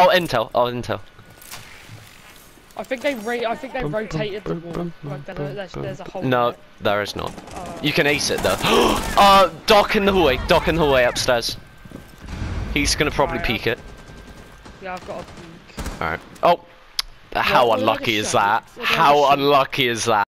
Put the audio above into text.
Oh, intel. Oh, intel. I think they rotated the wall. Like there's a hole. No, in it. there is not. You can ace it though. Doc in the hallway. Doc in the hallway upstairs. He's gonna probably peek it. Yeah, I've got a peek. Alright. Oh, how unlucky is that? How unlucky is that?